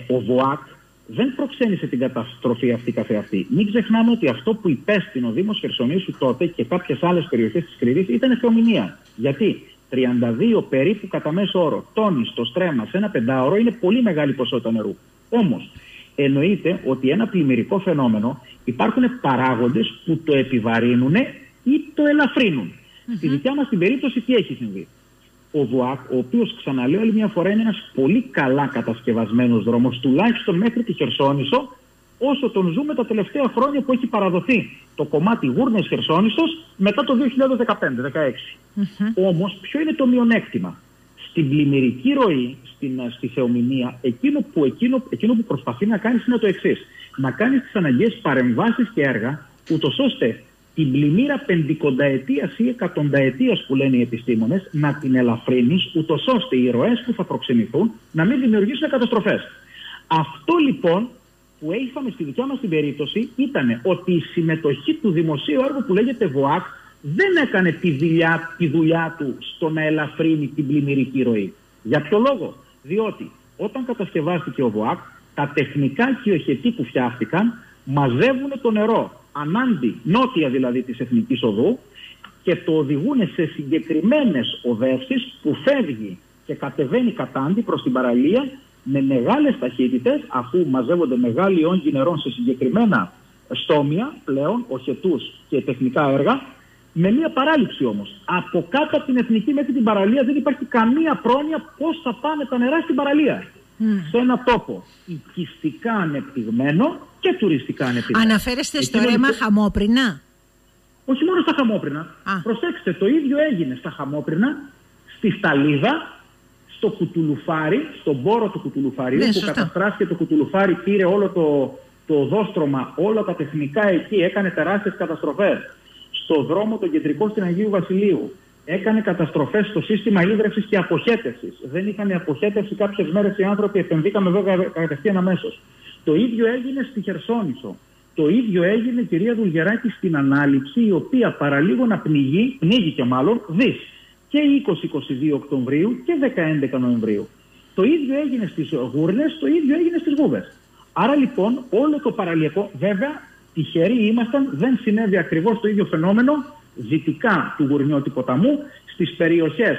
Ο ΒΟΑΚ δεν προξένησε την καταστροφή αυτή καθεαυτή. Μην ξεχνάμε ότι αυτό που υπέστην ο Δήμος Χερσονήσου τότε και κάποιες άλλες περιοχές της Κρήτης ήταν θεομηνία. Γιατί 32 περίπου κατά μέσο όρο τόνοι στο στρέμμα σε ένα πεντάωρο είναι πολύ μεγάλη ποσότητα νερού. Όμως, εννοείται ότι ένα πλημμυρικό φαινόμενο υπάρχουν παράγοντες που το επιβαρύνουν ή το ελαφρύνουν. Στη δικιά μας την περίπτωση τι έχει συμβεί? Ο ΒΟΑΚ, ο οποίος, ξαναλέω άλλη μια φορά, είναι ένας πολύ καλά κατασκευασμένος δρόμος, τουλάχιστον μέχρι τη Χερσόνησο, όσο τον ζούμε τα τελευταία χρόνια που έχει παραδοθεί το κομμάτι Γούρνες Χερσόνησος μετά το 2015-2016. Όμως, ποιο είναι το μειονέκτημα? Στην πλημμυρική ροή, στη θεομηνία, εκείνο που προσπαθεί να κάνει είναι το εξής. Να κάνει τις αναγκαίες παρεμβάσεις και έργα, ούτως ώστε την πλημμύρα πεντηκονταετίας ή εκατονταετίας που λένε οι επιστήμονες να την ελαφρύνεις, ούτως ώστε οι ροές που θα προξενηθούν να μην δημιουργήσουν καταστροφές. Αυτό λοιπόν που είχαμε στη δικιά μας την περίπτωση ήταν ότι η συμμετοχή του δημοσίου έργου που λέγεται ΒΟΑΚ δεν έκανε τη δουλειά του στο να ελαφρύνει την πλημμυρική ροή. Για ποιο λόγο? Διότι όταν κατασκευάστηκε ο ΒΟΑΚ, τα τεχνικά κοιοχετή που φτιάχτηκαν μαζεύουν το νερό νότια δηλαδή της Εθνικής Οδού και το οδηγούν σε συγκεκριμένες οδεύσεις που φεύγει και κατεβαίνει κατάντι προς την παραλία με μεγάλες ταχύτητες, αφού μαζεύονται μεγάλοι όγκοι νερών σε συγκεκριμένα στόμια πλέον, οχετούς και τεχνικά έργα, με μια παράληψη όμως. Από κάτω από την Εθνική μέχρι την παραλία δεν υπάρχει καμία πρόνοια πώς θα πάνε τα νερά στην παραλία. Σε ένα τόπο οικιστικά ανεπτυγμένο και τουριστικά ανεπτυγμένο. Αναφέρεστε στο ρέμα Χαμόπρινα? Όχι μόνο στα Χαμόπρινα. Προσέξτε, το ίδιο έγινε στα Χαμόπρινα, στη Σταλίδα, στο Κουτουλουφάρι, στον πόρο του Κουτουλουφαρίου, που καταστράφηκε το Κουτουλουφάρι, πήρε όλο το οδόστρωμα, όλα τα τεχνικά εκεί, έκανε τεράστιες καταστροφές. Στο δρόμο το κεντρικό στην Αγίου Βασιλείου έκανε καταστροφές στο σύστημα ίδρευσης και αποχέτευσης. Δεν είχαν αποχέτευση κάποιες μέρες οι άνθρωποι, επενδύκαμε βέβαια κατευθείαν αμέσως. Το ίδιο έγινε στη Χερσόνησο. Το ίδιο έγινε, κυρία Δουλγεράκη, στην Ανάληψη, η οποία παραλίγο να πνίγηκε μάλλον δις και 20-22 Οκτωβρίου και 10-11 Νοεμβρίου. Το ίδιο έγινε στις Γούρνες, το ίδιο έγινε στις Γούβες. Άρα λοιπόν όλο το παραλιακό, βέβαια τυχεροί ήμασταν, δεν συνέβη ακριβώς το ίδιο φαινόμενο δυτικά του Γουρνιώτη ποταμού, στις περιοχές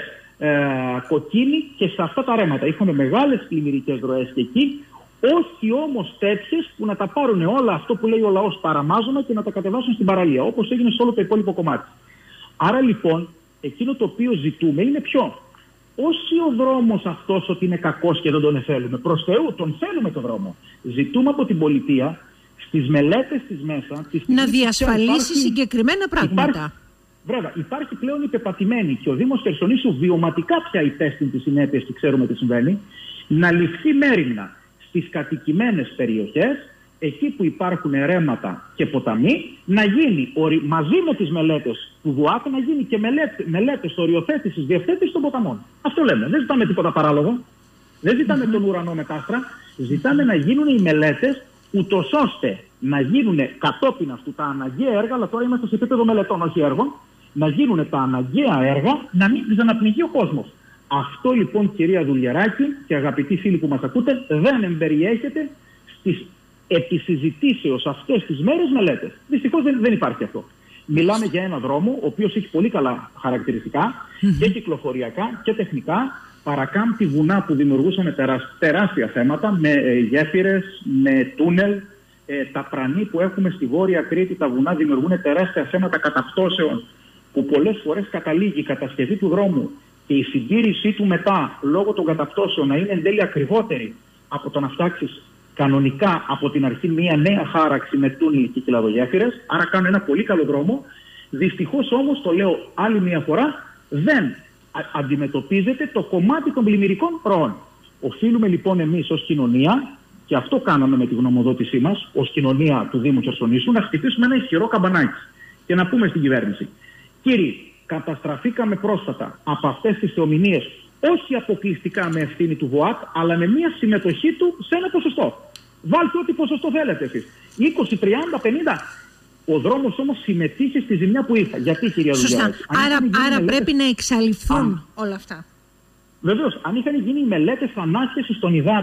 Κοκκίνη και σε αυτά τα ρέματα. Είχαμε μεγάλες πλημμυρικές ροές και εκεί, όχι όμως τέτοιες που να τα πάρουν όλα αυτό που λέει ο λαός παραμάζωμα και να τα κατεβάσουν στην παραλία, όπως έγινε σε όλο το υπόλοιπο κομμάτι. Άρα λοιπόν, εκείνο το οποίο ζητούμε είναι ποιο? Όχι ο δρόμος αυτός ότι είναι κακός και δεν τον θέλουμε. Προς Θεού, τον θέλουμε τον δρόμο. Ζητούμε από την πολιτεία, στις μελέτες της μέσα, να διασφαλίσει συγκεκριμένα πράγματα. Υπάρχει πλέον υπεπατημένη και ο Δήμος Χερσονήσου βιωματικά πια υπέστην τις συνέπειες και ξέρουμε τι συμβαίνει, να ληφθεί μέριμνα στις κατοικημένες περιοχές, εκεί που υπάρχουν ρέματα και ποταμοί, να γίνει μαζί με τις μελέτες του ΒΟΑΚ, να γίνει και μελέτες οριοθέτησης, διευθέτησης των ποταμών. Αυτό λέμε. Δεν ζητάμε τίποτα παράλογο. Δεν ζητάμε τον ουρανό με κάστρα. Ζητάμε να γίνουν οι μελέτες, ούτως ώστε να γίνουν κατόπιν αυτού τα αναγκαία έργα, αλλά τώρα είμαστε σε επίπεδο μελετών, όχι έργων, να γίνουν τα αναγκαία έργα, να μην ξαναπνιγεί ο κόσμος. Αυτό λοιπόν, κυρία Δουλγεράκη και αγαπητοί φίλοι που μας ακούτε, δεν εμπεριέχεται στις επισυζητήσεως αυτές τις μέρες μελέτες. Δυστυχώς δεν υπάρχει αυτό. Μιλάμε για ένα δρόμο, ο οποίος έχει πολύ καλά χαρακτηριστικά και κυκλοφοριακά και τεχνικά. Παρακάμπτει βουνά που δημιουργούσαν τεράστια θέματα με γέφυρες, με τούνελ. Τα πρανή που έχουμε στη Βόρεια Κρήτη, τα βουνά δημιουργούν τεράστια θέματα καταπτώσεων, που πολλές φορές καταλήγει η κατασκευή του δρόμου και η συντήρησή του μετά, λόγω των καταπτώσεων, να είναι εν τέλει ακριβότερη από το να φτιάξεις κανονικά από την αρχή μια νέα χάραξη με τούνελ και κυλαδογέφυρες. Άρα κάνουν ένα πολύ καλό δρόμο. Δυστυχώς όμως, το λέω άλλη μια φορά, δεν αντιμετωπίζεται το κομμάτι των πλημμυρικών ροών. Οφείλουμε λοιπόν εμείς ως κοινωνία, και αυτό κάναμε με τη γνωμοδότησή μας, ως κοινωνία του Δήμου Χερσονήσου, να χτυπήσουμε ένα ισχυρό καμπανάκι και να πούμε στην κυβέρνηση: κύριοι, καταστραφήκαμε πρόσφατα από αυτές τις θεομηνίες, όχι αποκλειστικά με ευθύνη του ΒΟΑΚ, αλλά με μια συμμετοχή του σε ένα ποσοστό. Βάλτε ό,τι ποσοστό θέλετε εσείς. 20, 30, 50. Ο δρόμος όμως συμμετείχε στη ζημιά που ήρθε. Γιατί, κυρία Δουλγεράκη? Άρα πρέπει να εξαλειφθούν όλα αυτά. Βεβαίως, αν είχαν γίνει οι μελέτες ανάσχεσης των υδάτων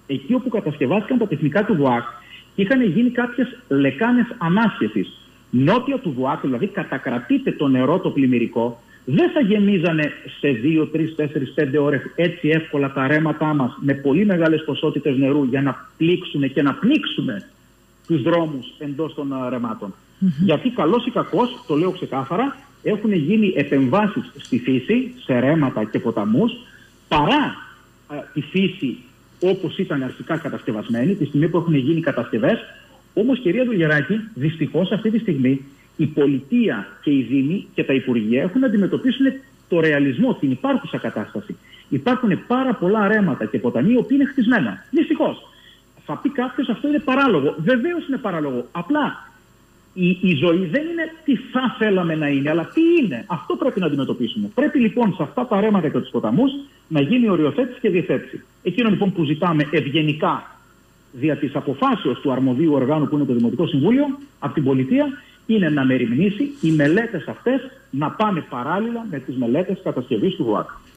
εκεί όπου κατασκευάστηκαν τα τεχνικά του ΔΟΑΚ, είχαν γίνει κάποιες λεκάνες ανάσχεσης. Νότια του ΔΟΑΚ, δηλαδή κατακρατείται το νερό το πλημμυρικό, δεν θα γεμίζανε σε 2, 3, 4, 5 ώρες έτσι εύκολα τα ρέματά μας με πολύ μεγάλες ποσότητες νερού για να πλήξουν και να πνίξουμε τους δρόμους εντός των ρεμάτων. Γιατί καλώς ή κακώς, το λέω ξεκάθαρα, έχουν γίνει επεμβάσεις στη φύση, σε ρέματα και ποταμούς, παρά τη φύση όπως ήταν αρχικά κατασκευασμένη, τη στιγμή που έχουν γίνει κατασκευές. Όμως, κυρία Δουλγεράκη, δυστυχώς αυτή τη στιγμή η πολιτεία και οι δήμοι και τα υπουργεία έχουν να αντιμετωπίσουν το ρεαλισμό, την υπάρχουσα κατάσταση. Υπάρχουν πάρα πολλά ρέματα και ποταμοί οι οποίοι είναι χτισμένα. Δυστυχώς. Θα πει κάποιος αυτό είναι παράλογο. Βεβαίως είναι παράλογο. Απλά η ζωή δεν είναι τι θα θέλαμε να είναι, αλλά τι είναι. Αυτό πρέπει να αντιμετωπίσουμε. Πρέπει λοιπόν σε αυτά τα ρέματα και τους ποταμούς να γίνει οριοθέτηση και διευθέτηση. Εκείνο λοιπόν που ζητάμε ευγενικά δια της αποφάσεως του αρμοδίου οργάνου που είναι το Δημοτικό Συμβούλιο από την πολιτεία είναι να μεριμνήσει οι μελέτες αυτές να πάνε παράλληλα με τις μελέτες κατασκευής του ΔΟΑΚ.